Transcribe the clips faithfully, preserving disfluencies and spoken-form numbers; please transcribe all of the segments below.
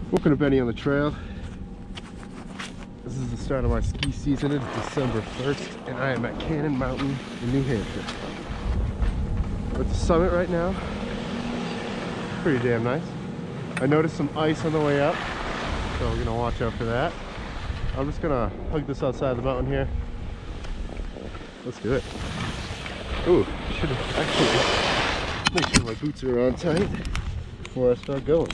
Welcome to Benny on the Trail. This is the start of my ski season. It's December first, and I am at Cannon Mountain in New Hampshire. We're at the summit right now. Pretty damn nice. I noticed some ice on the way up, so we're gonna watch out for that. I'm just gonna hug this outside the mountain here. Let's do it. Ooh, should actually make sure my boots are on tight before I start going.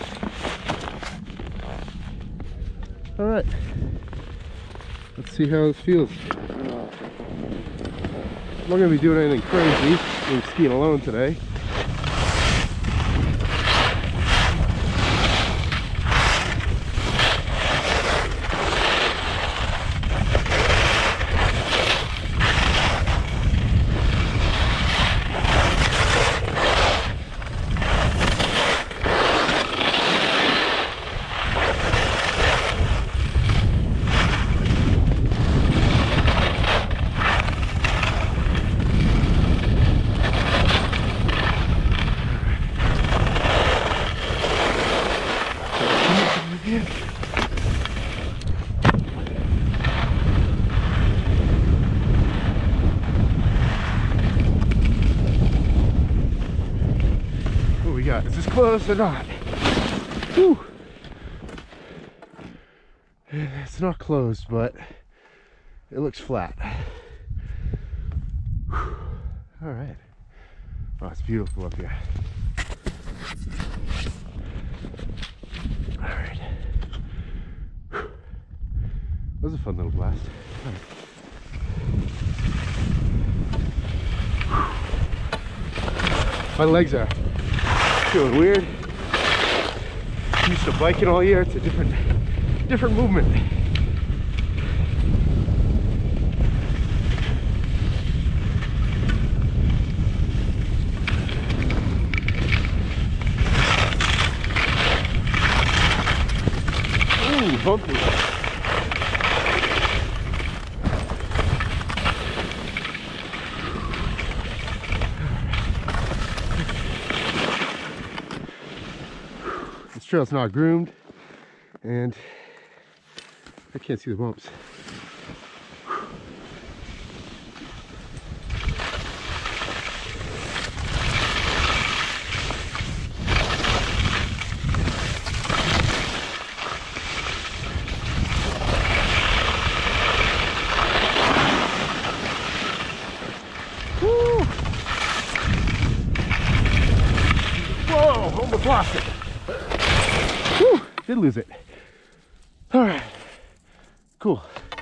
All right, let's see how this feels. I'm not gonna be doing anything crazy. I'm skiing alone today. What we got? Is this close or not? Whew. It's not closed, but it looks flat. Whew. All right. Oh, it's beautiful up here. All right. Whew. That was a fun little blast. All right. My legs are feeling weird. Used to biking all year. It's a different, different movement. Ooh, bumpy. This trail's not groomed, and I can't see the bumps. Woo! Whoa, almost lost it. Whew, did lose it. All right, cool.